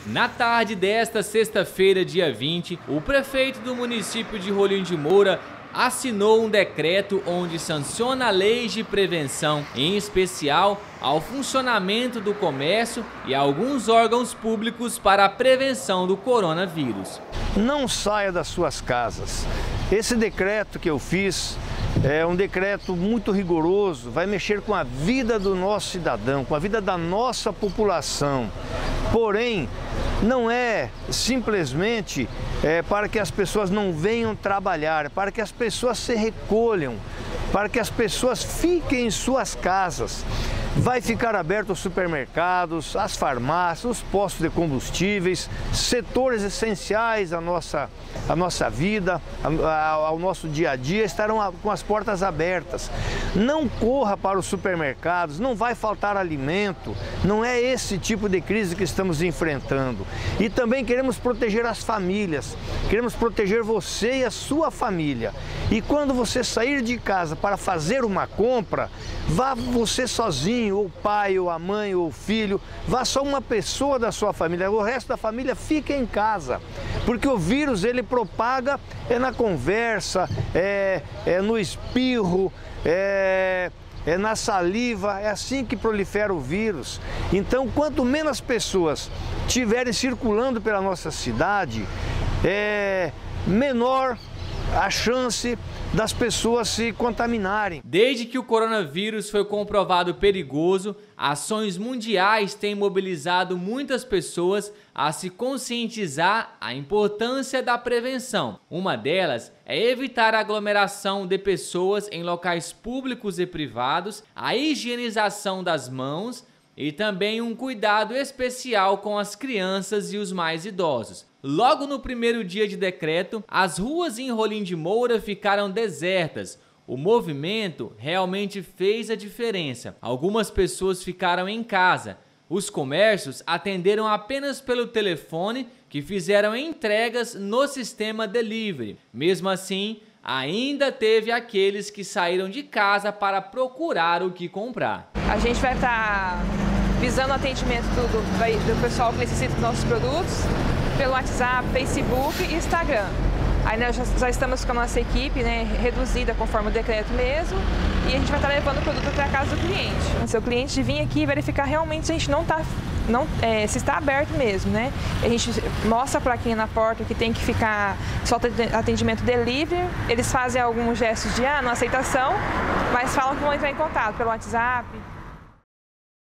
Na tarde desta sexta-feira, dia 20, o prefeito do município de Rolim de Moura assinou um decreto onde sanciona leis de prevenção, em especial ao funcionamento do comércio e alguns órgãos públicos para a prevenção do coronavírus. Não saia das suas casas. Esse decreto que eu fiz é um decreto muito rigoroso, vai mexer com a vida do nosso cidadão, com a vida da nossa população. Porém, não é simplesmente para que as pessoas não venham trabalhar, para que as pessoas se recolham, para que as pessoas fiquem em suas casas. Vai ficar aberto os supermercados, as farmácias, os postos de combustíveis, setores essenciais à nossa vida, ao nosso dia a dia, estarão com as portas abertas. Não corra para os supermercados, não vai faltar alimento, não é esse tipo de crise que estamos enfrentando. E também queremos proteger as famílias, queremos proteger você e a sua família. E quando você sair de casa para fazer uma compra, vá você sozinho, ou o pai, ou a mãe, ou o filho, vá só uma pessoa da sua família, o resto da família fica em casa, porque o vírus ele propaga na conversa, no espirro, na saliva, é assim que prolifera o vírus. Então, quanto menos pessoas estiverem circulando pela nossa cidade, menor a chance das pessoas se contaminarem. Desde que o coronavírus foi comprovado perigoso, ações mundiais têm mobilizado muitas pessoas a se conscientizar a importância da prevenção. Uma delas é evitar a aglomeração de pessoas em locais públicos e privados, a higienização das mãos e também um cuidado especial com as crianças e os mais idosos. Logo no primeiro dia de decreto, as ruas em Rolim de Moura ficaram desertas. O movimento realmente fez a diferença. Algumas pessoas ficaram em casa. Os comércios atenderam apenas pelo telefone, que fizeram entregas no sistema delivery. Mesmo assim, ainda teve aqueles que saíram de casa para procurar o que comprar. A gente vai estar visando o atendimento do pessoal que necessita dos nossos produtos pelo WhatsApp, Facebook e Instagram. Aí nós já estamos com a nossa equipe, reduzida conforme o decreto mesmo, e a gente vai estar levando o produto até a casa do cliente. Se o cliente vir aqui verificar realmente se a gente se está aberto mesmo, A gente mostra a plaquinha na porta que tem que ficar só atendimento delivery. Eles fazem alguns gestos de não aceitação, mas falam que vão entrar em contato pelo WhatsApp.